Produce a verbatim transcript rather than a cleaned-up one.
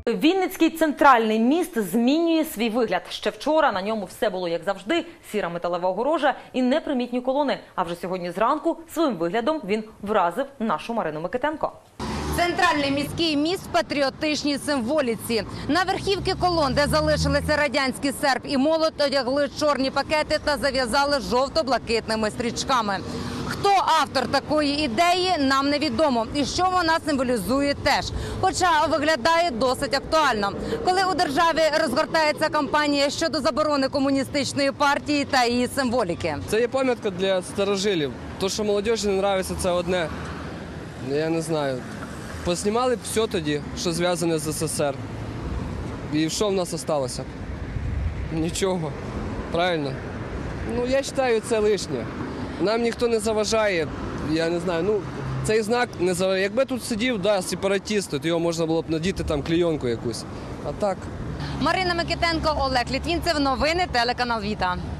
Вінницький центральний міст змінює свій вигляд. Ще вчора на ньому все було як завжди – сіра металева огорожа і непримітні колони. А вже сьогодні зранку своїм виглядом він вразив нашу Марину Микитенко. Центральний міський міст в патріотичній символіці. На верхівки колон, де залишилися радянський серп і молот, одягли чорні пакети та зав'язали жовто-блакитними стрічками. Хто автор такої ідеї, нам невідомо. І що вона символізує теж. Хоча виглядає досить актуально. Коли у державі розгортається кампанія щодо заборони комуністичної партії та її символіки. Це є пам'ятка для старожилів. То, що молодіжі не подобається, це одне. Я не знаю. Поснімали б все тоді, що зв'язане з СССР. І що в нас залишилося? Нічого. Правильно? Ну, я вважаю, це лишнє. Нам ніхто не заважає, я не знаю, ну, цей знак не заважає. Якби тут сидів, да, сепаратіст, то його можна було б надіти там клейонку якусь. А так. Марина Микитенко, Олег Літвінцев. Новини телеканал Віта.